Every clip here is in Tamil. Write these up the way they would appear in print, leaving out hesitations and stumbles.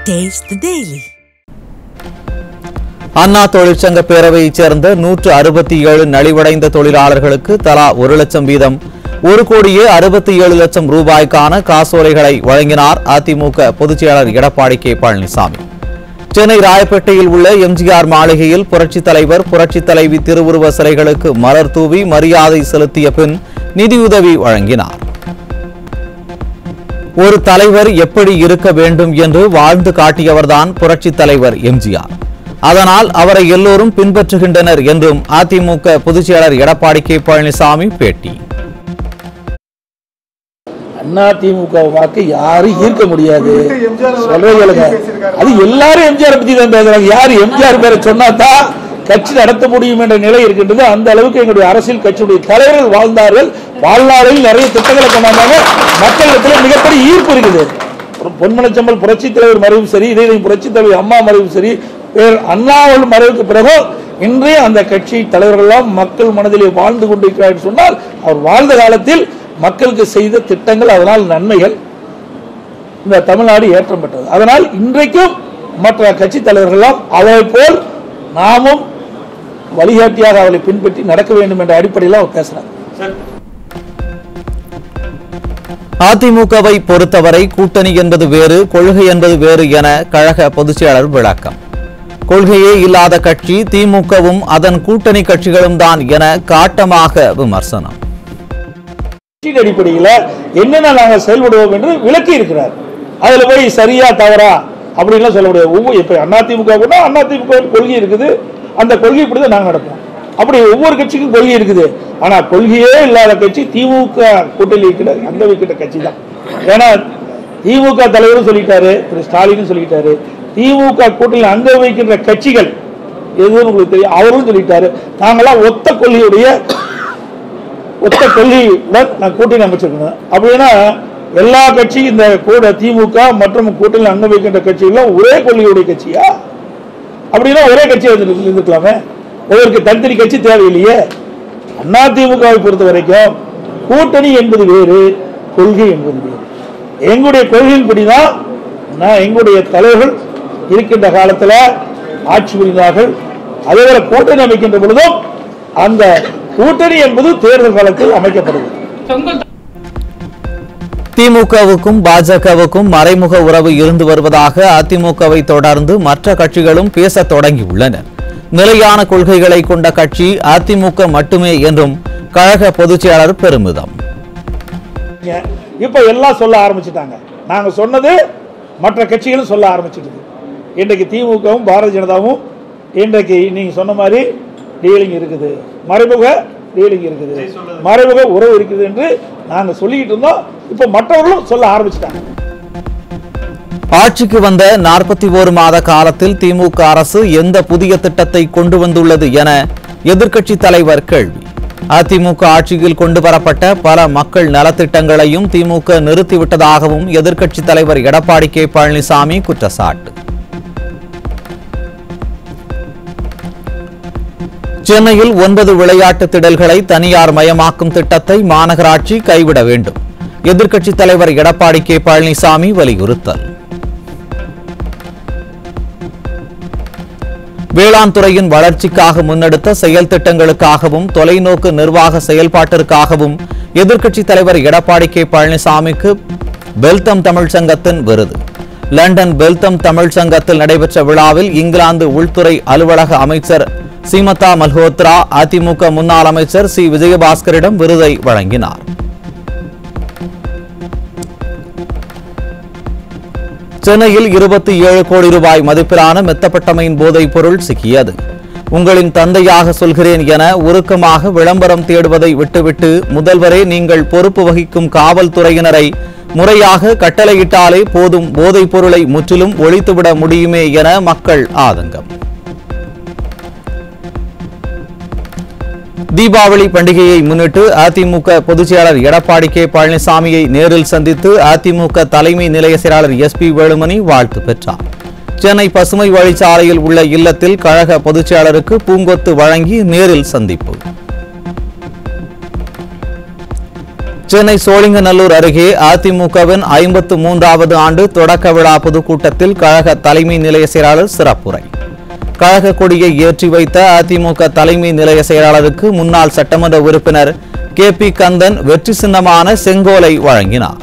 Taste the Daily. அண்ணா தொழிற்சங்க பேரவையைச் சேர்ந்த 167 நலிவடைந்த தொழிலாளர்களுக்கு தலா 1 லட்சம் வீதம் 1,67 லட்சம் ரூபாய்க்கான காசோலைகளை வழங்கினார் அதிமுக பொதுச்செயலாளர் எடப்பாடி கே பழனிசாமி. சென்னை ராயப்பேட்டையில் உள்ள எம்ஜிஆர் மாளிகையில் புரட்சித் தலைவர் புரட்சித் தலைவி திருவுருவ சிலைகளுக்கு மலர் தூவி மரியாதை செலுத்திய பின் நிதியுதவி வழங்கினார். ஒரு தலைவர் எப்படி இருக்க வேண்டும் என்று வாழ்ந்து காட்டியவர்தான் புரட்சித் தலைவர் எம்ஜிஆர். அதனால் அவரை எல்லோரும் பின்பற்றுகின்றனர் என்றும் அதிமுக பொதுச்செயலாளர் எடப்பாடி கே பழனிசாமி பேட்டி. அதிமுக வாக்கு யாரும் ஈர்க்க முடியாது. அது எல்லாரும் எம்ஜிஆர் பத்தி தான் பேசுறாங்க. யாரு எம்ஜிஆர் பேரை சொன்னாதான் கட்சி நடத்த முடியும் என்ற நிலை இருக்கின்றது. அந்த அளவுக்கு எங்களுடைய அரசியல் கட்சியுடைய தலைவர்கள் வாழ்ந்தார்கள். வாழ்நாளில் நிறைய திட்டங்களை கொண்டாந்தாங்க. மக்களிடத்தில் மிகப்பெரிய ஈர்ப்பு இருக்குது. பொன்மனச்சம்பல் புரட்சி தலைவர் மறைவும் சரி, இதே புரட்சி தலைவர் அம்மா மறைவும் சரி, அண்ணாவின் மறைவுக்கு பிறகு இன்றைய அந்த கட்சி தலைவர்கள் எல்லாம் மக்கள் மனதிலே வாழ்ந்து கொண்டிருக்கிறார் சொன்னால் அவர் வாழ்ந்த காலத்தில் மக்களுக்கு செய்த திட்டங்கள், அதனால் நன்மைகள் இந்த தமிழ்நாடு ஏற்றம் பெற்றது. அதனால் இன்றைக்கும் மற்ற கட்சி தலைவர்கள் எல்லாம் அதை போல் நாமும் வழிகாட்டியாக அவளை பின்பற்றி நடக்க வேண்டும் என்ற அடிப்படையில் அவர் பேசுறார். அதிமுகவை பொறுத்தவரை கூட்டணி என்பது வேறு, கொள்கை என்பது வேறு என கழக பொதுச்செயலாளர் விளக்கம். கொள்கையே இல்லாத கட்சி திமுகவும் அதன் கூட்டணி கட்சிகளும் தான் என காட்டமாக விமர்சனம். அடிப்படையில் என்னென்ன நாங்கள் செயல்படுவோம் என்று விளக்கி இருக்கிறார். அதுல போய் சரியா தவறா அப்படின்லாம் சொல்ல முடியாது. இப்ப அதிமுக கூட அதிமுக கொள்கை இருக்குது, அந்த கொள்கை இப்படி தான் நாங்கள் நடப்போம். அப்படி ஒவ்வொரு கட்சிக்கும் கொள்கை இருக்குது. ஆனா கொள்கையே இல்லாத கட்சி திமுக கூட்டணி இருக்கிற அந்த வைக்கிற கட்சி தான். ஏன்னா திமுக தலைவரும் சொல்லிட்டாரு, திரு ஸ்டாலினும் சொல்லிட்டாரு, திமுக கூட்டணி அங்க வைக்கின்ற கட்சிகள் எதுவும் உங்களுக்கு தெரியும், அவரும் சொல்லிட்டாரு, நாங்களாம் ஒத்த கொள்கையுடன் நான் கூட்டணி அமைச்சிருக்கணும். அப்படின்னா எல்லா கட்சியும் இந்த கூட திமுக மற்றும் கூட்டணி அங்க வைக்கின்ற கட்சிகள் ஒரே கொள்கையுடைய கட்சியா? அப்படின்னா ஒரே கட்சியை இருந்துக்கலாமே. ஒவ்வொரு தனித்தனி கட்சி தேவையில்லையே. அதிமுகவை பொறுத்த வரைக்கும் கூட்டணி என்பது வேறு, கொள்கை என்பது வேறு. எங்களுடைய கொள்கையின்படிதான் எங்களுடைய தலைவர்கள் இருக்கின்ற காலத்தில் ஆட்சி புரிந்தார்கள். அதேபோல கூட்டணி அமைக்கின்ற பொழுதும் அந்த கூட்டணி என்பது தேர்தல் காலத்தில் அமைக்கப்படுது. திமுகவுக்கும் பாஜகவுக்கும் மறைமுக உறவு இருந்து வருவதாக அதிமுகவை தொடர்ந்து மற்ற கட்சிகளும் பேச தொடங்கியுள்ளனர். நிலையான கொள்கைகளை கொண்ட கட்சி அதிமுக மட்டுமே என்றும் கழக பொதுச்செயலாளர் பெருமிதம். இப்ப எல்லாம் சொல்ல ஆரம்பிச்சுட்டாங்க. நாங்க சொன்னது மற்ற கட்சிகளும் சொல்ல ஆரம்பிச்சிட்டு. இன்றைக்கு திமுகவும் பாரதிய ஜனதாவும் இன்றைக்கு நீங்க சொன்ன மாதிரி டீலிங் இருக்குது, மறைமுக டீலிங் இருக்குது, மறைமுக உறவு இருக்குது என்று நாங்க சொல்லிட்டு இருந்தோம். இப்ப மற்றவர்களும் சொல்ல ஆரம்பிச்சிட்டாங்க. ஆட்சிக்கு வந்த 41 மாத காலத்தில் திமுக அரசு எந்த புதிய திட்டத்தை கொண்டு வந்துள்ளது என எதிர்க்கட்சி தலைவர் கேள்வி. அதிமுக ஆட்சியில் கொண்டு வரப்பட்ட பல மக்கள் நலத்திட்டங்களையும் திமுக நிறுத்திவிட்டதாகவும் எதிர்க்கட்சி தலைவர் எடப்பாடி கே பழனிசாமி குற்றச்சாட்டு. சென்னையில் 9 விளையாட்டு திடல்களை தனியார் மயமாக்கும் திட்டத்தை மாநகராட்சி கைவிட வேண்டும். எதிர்க்கட்சி தலைவர் எடப்பாடி கே பழனிசாமி வலியுறுத்தல். வேளாண் துறையின் வளர்ச்சிக்காக முன்னெடுத்த செயல் திட்டங்களுக்காகவும் தொலைநோக்கு நிர்வாக செயல்பாட்டிற்காகவும் எதிர்க்கட்சி தலைவர் எடப்பாடி கே பழனிசாமிக்கு பெல்தம் தமிழ் சங்கத்தின் விருது. லண்டன் பெல்தம் தமிழ் சங்கத்தில் நடைபெற்ற விழாவில் இங்கிலாந்து உள்துறை அலுவலக அமைச்சர் சீமதா மல்ஹோத்ரா அதிமுக முன்னாள் அமைச்சர் சி விஜயபாஸ்கரிடம் விருதை வழங்கினார். சென்னையில் 27 கோடி ரூபாய் மதிப்பிலான மெத்தப்பட்டமையின் போதைப் பொருள் சிக்கியது. உங்களின் தந்தையாக சொல்கிறேன் என உருக்கமாக விளம்பரம் தேடுவதை விட்டுவிட்டு முதல்வரே நீங்கள் பொறுப்பு வகிக்கும் காவல்துறையினரை முறையாக கட்டளையிட்டாலே போதும், போதைப் பொருளை முற்றிலும் ஒழித்துவிட முடியுமே என மக்கள் ஆதங்கம். தீபாவளி பண்டிகையை முன்னிட்டு அதிமுக பொதுச்செயலாளர் எடப்பாடி கே பழனிசாமியை நேரில் சந்தித்து அதிமுக தலைமை நிலைய செயலாளர் SP வேலுமணி வாழ்த்து பெற்றார். சென்னை பசுமை வழிச்சாலையில் உள்ள இல்லத்தில் கழக பொதுச்செயலாளருக்கு பூங்கொத்து வழங்கி நேரில் சந்திப்பு. சென்னை சோழிங்கநல்லூர் அருகே அதிமுகவின் 53வது ஆண்டு தொடக்க விழா பொதுக்கூட்டத்தில் கழக தலைமை நிலைய செயலாளர் சிறப்புரை. கழக கொடியை ஏற்றி வைத்த அதிமுக தலைமை நிலைய செயலாளருக்கு முன்னாள் சட்டமன்ற உறுப்பினர் KP கந்தன் வெற்றி சின்னமான செங்கோலை வழங்கினார்.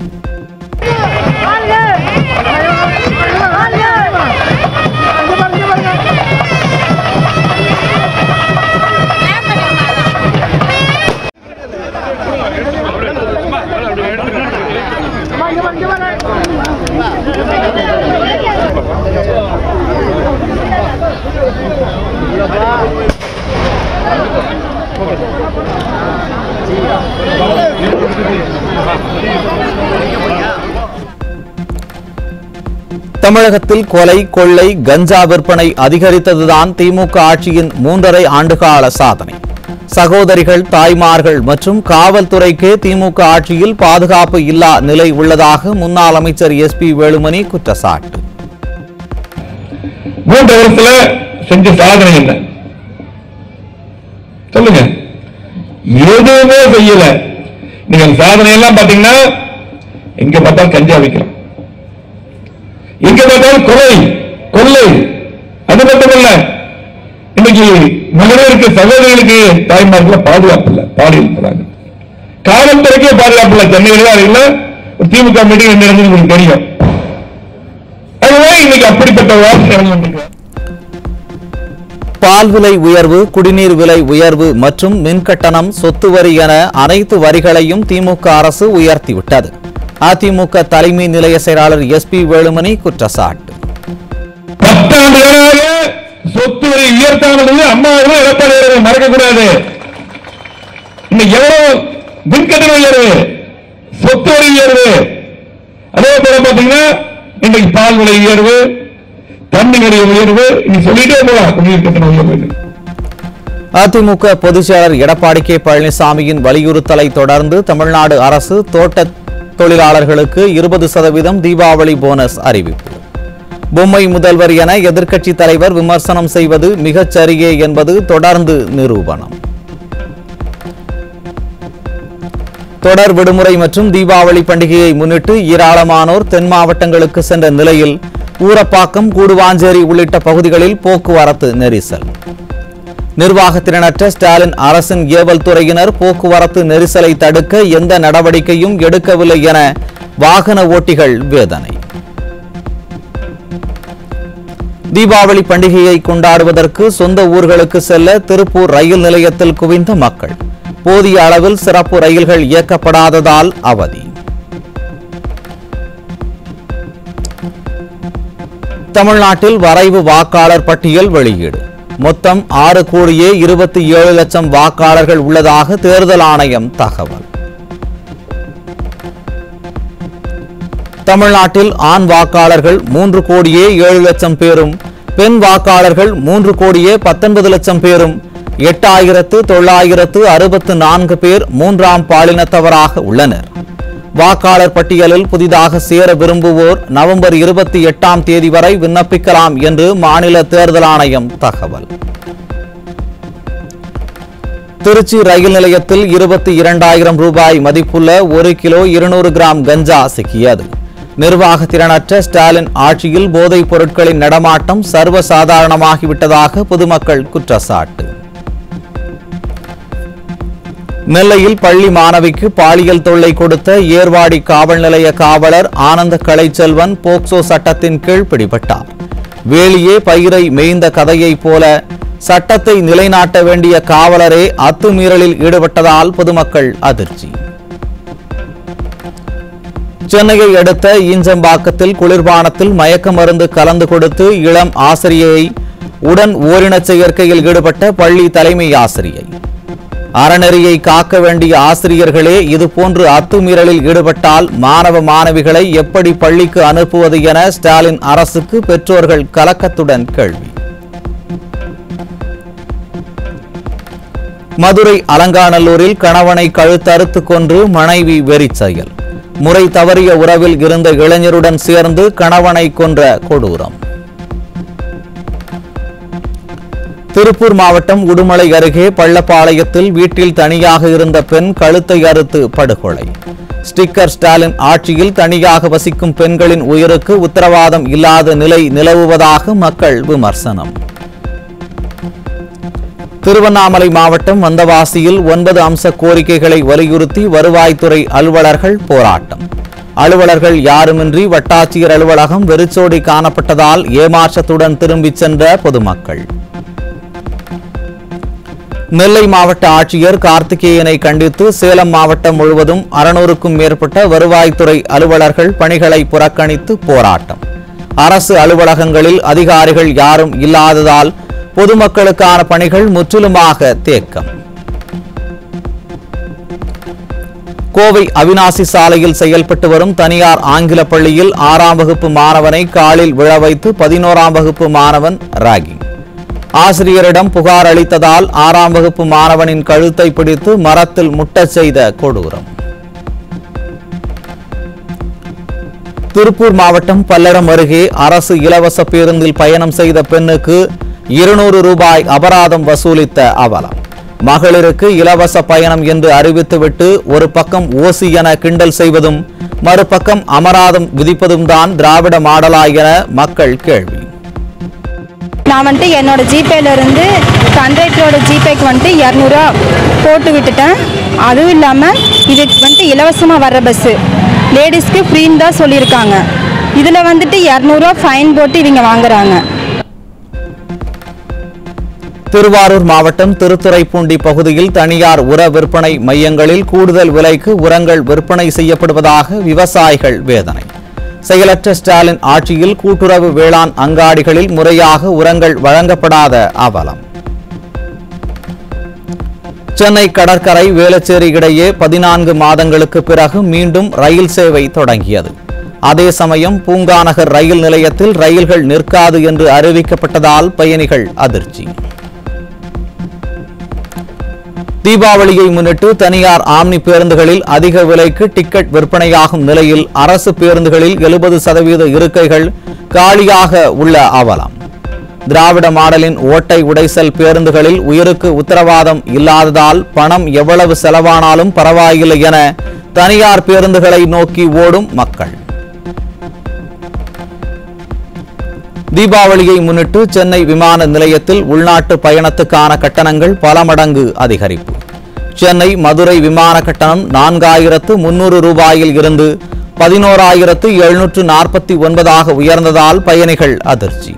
தமிழகத்தில் கொலை, கொள்ளை, கஞ்சா விற்பனை அதிகரித்ததுதான் திமுக ஆட்சியின் 3.5 ஆண்டுகால சாதனை. சகோதரிகள், தாய்மார்கள் மற்றும் காவல்துறைக்கே திமுக ஆட்சியில் பாதுகாப்பு இல்லா நிலை உள்ளதாக முன்னாள் அமைச்சர் SP வேலுமணி குற்றச்சாட்டு. 3 வருஷத்துல செஞ்ச சாதனை என்ன சொல்லுங்க? எதுவுமே செய்யல. நீங்க சாதனை எல்லாம் பாத்தீங்கன்னா எங்க பார்த்தாலும் கஞ்சா விற்கிறோம், எங்க பார்த்தாலும் கொலை, கொள்ளை. அது மட்டுமல்ல, இன்னைக்கு மகளிருக்கு, சகோதரிகளுக்கு, தாய்மார்கள் பாதுகாப்பு இல்லை, பாலியல் போறாங்க. காவல்துறைக்கே பாதுகாப்பு இல்லை. சென்னையில ஒரு திமுக மீட்டிங் நடந்தது உங்களுக்கு தெரியும். அதுதான் இன்னைக்கு அப்படிப்பட்ட வார்த்தை. பால் விலை உயர்வு, குடிநீர் விலை உயர்வு மற்றும் மின்கட்டணம், சொத்து வரி என அனைத்து வரிகளையும் திமுக அரசு உயர்த்திவிட்டது. அதிமுக தலைமை நிலைய செயலாளர் SP வேலுமணி குற்றச்சாட்டு. 10 ஆண்டுகளாக சொத்து வரி உயர்த்தாமல் அம்மாவும் எடப்பாடி மறக்கக்கூடாது. இன்னைக்கு எவ்வளவு மின்கட்டண உயர்வு, சொத்து வரி உயர்வு, அதே போல பாத்தீங்கன்னா இன்னைக்கு பால் விலை உயர்வு, தண்ணி விலை உயர்வு, நீ சொல்லிட்டே போலாம் குடிநீர் கட்டண உயர்வு. அதிமுக பொதுச் செயலாளர் எடப்பாடி K பழனிசாமியின் வலியுறுத்தலை தொடர்ந்து தமிழ்நாடு அரசு தோட்ட தொழிலாளர்களுக்கு 20% தீபாவளி போனஸ் அறிவிப்பு. பொம்மை முதல்வர் என எதிர்க்கட்சி தலைவர் விமர்சனம் செய்வது மிகச் சரியே என்பது தொடர்ந்து நிரூபணம். தொடர் விடுமுறை மற்றும் தீபாவளி பண்டிகையை முன்னிட்டு ஏராளமானோர் தென் மாவட்டங்களுக்கு சென்ற நிலையில் ஊரப்பாக்கம், கூடுவாஞ்சேரி உள்ளிட்ட பகுதிகளில் போக்குவரத்து நெரிசல். நிர்வாகத்திறனற்ற ஸ்டாலின் அரசின் ஏவல் துறையினர் போக்குவரத்து நெரிசலை தடுக்க எந்த நடவடிக்கையும் எடுக்கவில்லை என வாகன ஓட்டிகள் வேதனை. தீபாவளி பண்டிகையை கொண்டாடுவதற்கு சொந்த ஊர்களுக்கு செல்ல திருப்பூர் ரயில் நிலையத்தில் குவிந்த மக்கள். போதிய அளவில் சிறப்பு ரயில்கள் இயக்கப்படாததால் அவதி. தமிழ்நாட்டில் வரைவு வாக்காளர் பட்டியல் வெளியீடு. மொத்தம் 6,27,00,000 வாக்காளர்கள் உள்ளதாக தேர்தல் ஆணையம் தகவல். தமிழ்நாட்டில் ஆண் வாக்காளர்கள் 3,07,00,000 பேரும், பெண் வாக்காளர்கள் 3,19,00,000 பேரும், 8,964 பேர் 3ஆம் பாலினத்தவராக உள்ளனர். வாக்காளர் பட்டியலில் புதிதாக சேர விரும்புவோர் நவம்பர் 28ஆம் தேதி வரை விண்ணப்பிக்கலாம் என்று மாநில தேர்தல் ஆணையம் தகவல். திருச்சி ரயில் நிலையத்தில் 22,000 ரூபாய் மதிப்புள்ள 1 கிலோ 200 கிராம் கஞ்சா சிக்கியது. நிர்வாகத்திறனற்ற ஸ்டாலின் ஆட்சியில் போதைப் பொருட்களின் நடமாட்டம் சர்வசாதாரணமாகிவிட்டதாக பொதுமக்கள் குற்றச்சாட்டு. நெல்லையில் பள்ளி மாணவிக்கு பாலியல் தொல்லை கொடுத்த ஏர்வாடி காவல் நிலைய காவலர் ஆனந்த கலைச்செல்வன் போக்சோ சட்டத்தின் கீழ் பிடிபட்டார். வேலியே பயிரை மேய்ந்த கதையைப் போல சட்டத்தை நிலைநாட்ட வேண்டிய காவலரே அத்துமீறலில் ஈடுபட்டதால் பொதுமக்கள் அதிர்ச்சி. சென்னையை அடுத்த ஈஞ்சம்பாக்கத்தில் குளிர்பானத்தில் மயக்க மருந்து கலந்து கொடுத்து இளம் ஆசிரியை உடன் ஓரினச் சேர்க்கையில் ஈடுபட்ட பள்ளி தலைமை ஆசிரியை. அறநெறியை காக்க வேண்டிய ஆசிரியர்களே இதுபோன்று அத்துமீறலில் ஈடுபட்டால் மாணவ மாணவிகளை எப்படி பள்ளிக்கு அனுப்புவது என ஸ்டாலின் அரசுக்கு பெற்றோர்கள் கலக்கத்துடன் கேள்வி. மதுரை அலங்காநல்லூரில் கணவனை கழுத்தறுத்து கொன்று மனைவி வெறிச்செயல். முறை தவறிய உறவில் இருந்த இளைஞருடன் சேர்ந்து கணவனை கொன்ற கொடூரம். திருப்பூர் மாவட்டம் உடுமலை அருகே பள்ளப்பாளையத்தில் வீட்டில் தனியாக இருந்த பெண் கழுத்தை அறுத்து படுகொலை. ஸ்டிக்கர் ஸ்டாலின் ஆட்சியில் தனியாக வசிக்கும் பெண்களின் உயிருக்கு உத்தரவாதம் இல்லாத நிலை நிலவுவதாக மக்கள் விமர்சனம். திருவண்ணாமலை மாவட்டம் வந்தவாசியில் 9 அம்ச கோரிக்கைகளை வலியுறுத்தி வருவாய்த்துறை அலுவலர்கள் போராட்டம். அலுவலர்கள் யாருமின்றி வட்டாட்சியர் அலுவலகம் வெறிச்சோடி காணப்பட்டதால் ஏமாற்றத்துடன் திரும்பிச் சென்ற பொதுமக்கள். நெல்லை மாவட்ட ஆட்சியர் கார்த்திகேயனை கண்டித்து சேலம் மாவட்டம் முழுவதும் 600க்கும் மேற்பட்ட வருவாய்த்துறை அலுவலர்கள் பணிகளை புறக்கணித்து போராட்டம். அரசு அலுவலகங்களில் அதிகாரிகள் யாரும் இல்லாததால் பொதுமக்களுக்கான பணிகள் முற்றிலுமாக தேக்கம். கோவை அவிநாசி சாலையில் செயல்பட்டு வரும் தனியார் ஆங்கில பள்ளியில் 6ஆம் வகுப்பு மாணவனை காலில் விழ வைத்து 11ஆம் வகுப்பு மாணவன் ராகிங். ஆசிரியரிடம் புகார் அளித்ததால் 6ஆம் வகுப்பு மாணவனின் கழுத்தை பிடித்து மரத்தில் முட்டச் செய்த கொடூரம். திருப்பூர் மாவட்டம் பல்லடம் அருகே அரசு இலவச பேருந்தில் பயணம் செய்த பெண்ணுக்கு 200 ரூபாய் அபராதம் வசூலித்த அவலம். மகளிருக்கு இலவச பயணம் என்று அறிவித்துவிட்டு ஒரு பக்கம் ஓசி என கிண்டல் செய்வதும் மறுபக்கம் அபராதம் விதிப்பதும் தான் திராவிட மாடலா என மக்கள் கேள்வி. நான் வந்துட்டு என்னோட ஜிபேல இருந்து கண்டக்டரோட ஜிபேக்கு வந்துட்டு 200 ரூபா போட்டு விட்டுட்டேன். அதுவும் இல்லாமல் இதுக்கு வந்துட்டு இலவசமாக வர்ற பஸ்ஸு லேடிஸ்க்கு ஃப்ரீன்னு தான் சொல்லியிருக்காங்க. இதில் வந்துட்டு 200 ரூபா ஃபைன் போட்டு இவங்க வாங்குறாங்க. திருவாரூர் மாவட்டம் திருத்துறைப்பூண்டி பகுதியில் தனியார் உர விற்பனை மையங்களில் கூடுதல் விலைக்கு உரங்கள் விற்பனை செய்யப்படுவதாக விவசாயிகள் வேதனை. செயலற்ற ஸ்டாலின் ஆட்சியில் கூட்டுறவு வேளாண் அங்காடிகளில் முறையாக உரங்கள் வழங்கப்படாத அவலம். சென்னை கடற்கரை வேளச்சேரி இடையே 14 மாதங்களுக்கு பிறகு மீண்டும் ரயில் சேவை தொடங்கியது. அதே சமயம் பூங்காநகர் ரயில் நிலையத்தில் ரயில்கள் நிற்காது என்று அறிவிக்கப்பட்டதால் பயணிகள் அதிர்ச்சி. தீபாவளியை முன்னிட்டு தனியார் ஆம்னி பேருந்துகளில் அதிக விலைக்கு டிக்கெட் விற்பனையாகும் நிலையில் அரசு பேருந்துகளில் 70% இருக்கைகள் காலியாக உள்ள அவலம். திராவிட மாடலின் ஓட்டை உடைசல் பேருந்துகளில் உயிருக்கு உத்தரவாதம் இல்லாததால் பணம் எவ்வளவு செலவானாலும் பரவாயில்லை என தனியார் பேருந்துகளை நோக்கி ஓடும் மக்கள். தீபாவளியை முன்னிட்டு சென்னை விமான நிலையத்தில் உள்நாட்டு பயணத்துக்கான கட்டணங்கள் பல மடங்கு அதிகரிப்பு. சென்னை மதுரை விமான கட்டணம் 4300 ரூபாயில் இருந்து 11749 உயர்ந்ததால் பயணிகள் அதிர்ச்சி.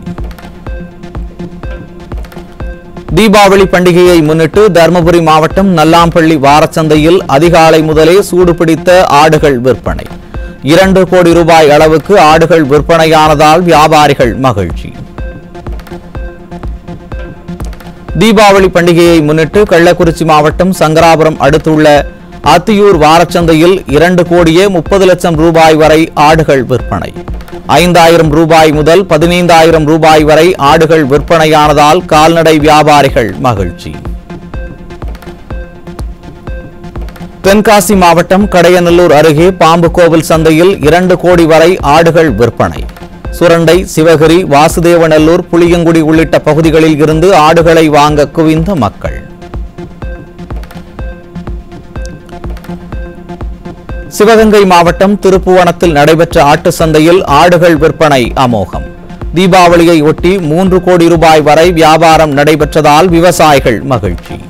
தீபாவளி பண்டிகையை முன்னிட்டு தருமபுரி மாவட்டம் நல்லாம்பள்ளி வாரச்சந்தையில் அதிகாலை முதலே சூடுபிடித்த ஆடுகள் விற்பனை. 2 கோடி ரூபாய் அளவுக்கு ஆடுகள் விற்பனையானதால் வியாபாரிகள் மகிழ்ச்சி. தீபாவளி பண்டிகையை முன்னிட்டு கள்ளக்குறிச்சி மாவட்டம் சங்கராபுரம் அடுத்துள்ள அத்தியூர் வாரச்சந்தையில் 2 கோடியே 30 லட்சம் ரூபாய் வரை ஆடுகள் விற்பனை. 5000 ரூபாய் முதல் 15000 ரூபாய் வரை ஆடுகள் விற்பனையானதால் கால்நடை வியாபாரிகள் மகிழ்ச்சி. தென்காசி மாவட்டம் கடையநல்லூர் அருகே பாம்பு கோவில் சந்தையில் 2 கோடி வரை ஆடுகள் விற்பனை. சுரண்டை, சிவகிரி, வாசுதேவநல்லூர், புளியங்குடி உள்ளிட்ட பகுதிகளில் இருந்து ஆடுகளை வாங்க குவிந்த மக்கள். சிவகங்கை மாவட்டம் திருப்புவனத்தில் நடைபெற்ற ஆட்டு சந்தையில் ஆடுகள் விற்பனை அமோகம். தீபாவளியை ஒட்டி 3 கோடி ரூபாய் வரை வியாபாரம் நடைபெற்றதால் விவசாயிகள் மகிழ்ச்சி.